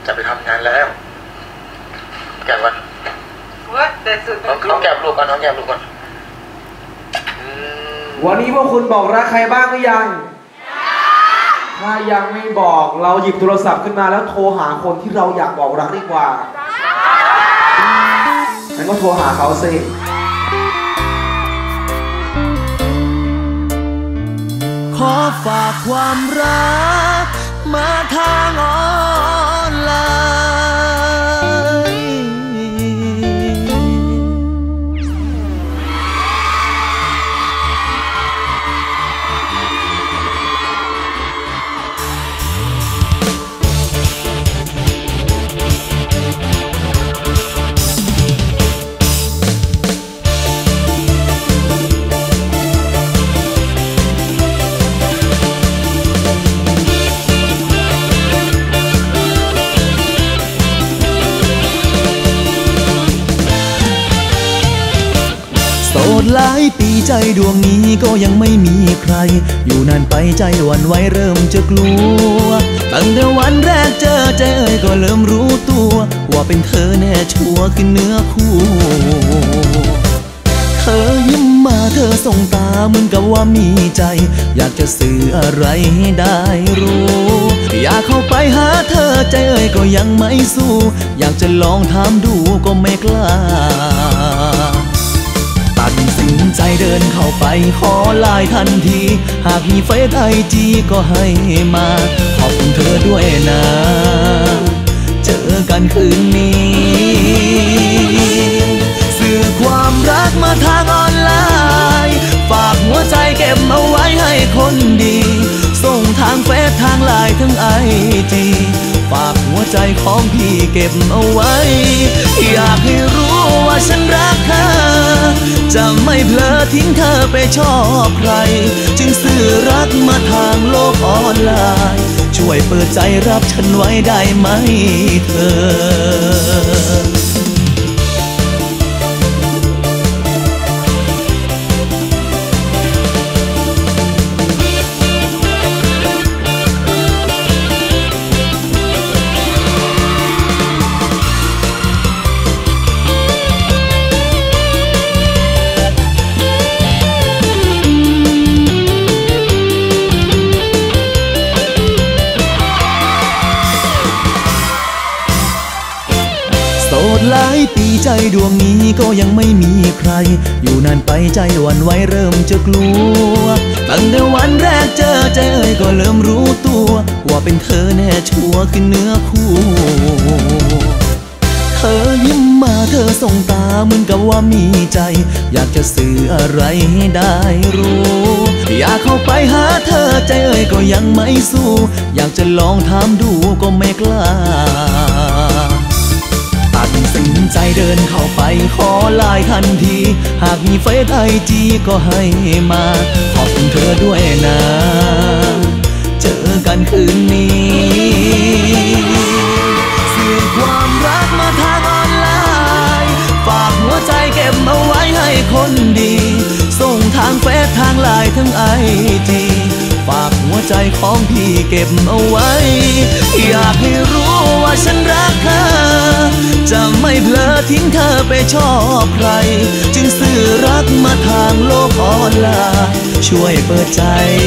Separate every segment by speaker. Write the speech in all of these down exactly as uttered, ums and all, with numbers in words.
Speaker 1: จะไปทำงานแล้วแก้วกันน้องน้องแก้วลูกก่อนน้องแก้วลูกก่อน
Speaker 2: วันนี้พวกคุณบอกรักใครบ้างหรือยังถ้ายังไม่บอกเราหยิบโทรศัพท์ขึ้นมาแล้วโทรหาคนที่เราอยากบอกรักดีกว่างั้นก็โทรหาเขาสิ
Speaker 3: ขอฝากความรักมาทางออนไลน์โสดหลายปีใจดวงนี้ก็ยังไม่มีใครอยู่นานไปใจหวั่นไหวเริ่มจะกลัวตั้งแต่วันแรกเจอใจเอ่ยก็เริ่มรู้ตัวว่าเป็นเธอแน่ชัวร์คือเนื้อคู่เธอยิ้มมาเธอส่งตาเหมือนกับว่ามีใจอยากจะสื่ออะไรให้ได้รู้อยากเข้าไปหาเธอใจเอ่ยก็ยังไม่สู้อยากจะลองถามดูก็ไม่กล้าตัดสินใจเดินเข้าไปขอไลน์ทันทีหากมีเฟซไอจีก็ให้มาขอบคุณเธอด้วยนะเจอกันคืนนี้สื่อความรักมาทางออนไลน์ฝากหัวใจเก็บเอาไว้ให้คนดีส่งทางเฟซทางไลน์ทั้งไอจีฝากหัวใจของพี่เก็บเอาไว้อยากให้รู้ว่าฉันรักเธอจะไม่เผลอทิ้งเธอไปชอบใครจึงสื่อรักมาทางโลกออนไลน์ช่วยเปิดใจรับฉันไว้ได้ไหมเธอโสดหลายปีใจดวงนี้ก็ยังไม่มีใครอยู่นานไปใจหวั่นไหวเริ่มจะกลัวตั้งแต่วันแรกเจอใจเอ่ยก็เริ่มรู้ตัวว่าเป็นเธอแน่ชัวร์คือเนื้อคู่เธอยิ้มมาเธอส่งตาเหมือนกับว่ามีใจอยากจะสื่ออะไรให้ได้รู้อยากเข้าไปหาเธอใจเอ่ยก็ยังไม่สู้อยากจะลองถามดูก็ไม่กล้าตัดสินใจเดินเข้าไปขอไลน์ทันทีหากมีเฟซไอจีก็ให้มาขอบคุณเธอด้วยนะเจอกันคืนนี้สื่อความรักมาทางออนไลน์ฝากหัวใจเก็บเอาไว้ให้คนดีส่งทางเฟซทางไลน์ทั้งไอจีฝากหัวใจของพี่เก็บเอาไว้อยากให้รู้ว่าฉันรักเธอจะไม่เผลอทิ้งเธอไปชอบใครจึงสื่อรักมาทางโลกออนไลน์ช่วยเปิดใจ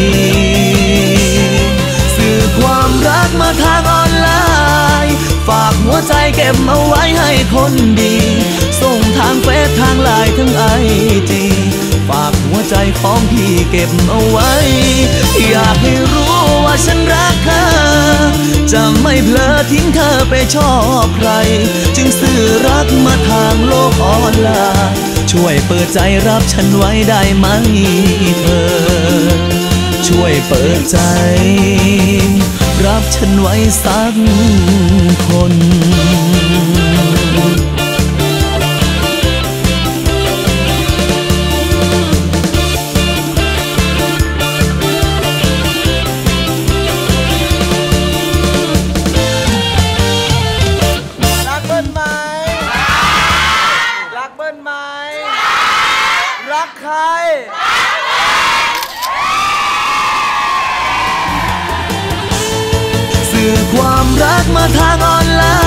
Speaker 3: สื่อความรักมาทางออนไลน์ฝากหัวใจเก็บเอาไว้ให้คนดีส่งทางเฟซทางไลน์ทั้งไอจีฝากหัวใจของพี่เก็บเอาไว้อยากให้รู้ว่าฉันรักเธอจะไม่เผลอทิ้งเธอไปชอบใครจึงสื่อรักมาทางโลกออนไลน์ช่วยเปิดใจรับฉันไว้ได้ไหมเธอช่วยเปิดใจรับฉันไว้สักคนสื่อความรักมาทางออนไล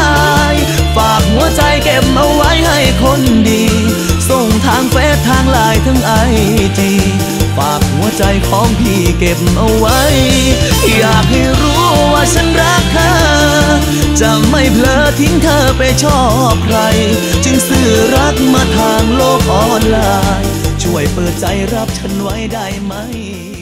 Speaker 3: คนดีส่งทางเฟซทางไลน์ทั้งไอจีฝากหัวใจของพี่เก็บเอาไว้อยากให้รู้ว่าฉันรักเธอจะไม่เผลอทิ้งเธอไปชอบใครจึงสื่อรักมาทางโลกออนไลน์ช่วยเปิดใจรับฉันไว้ได้ไหม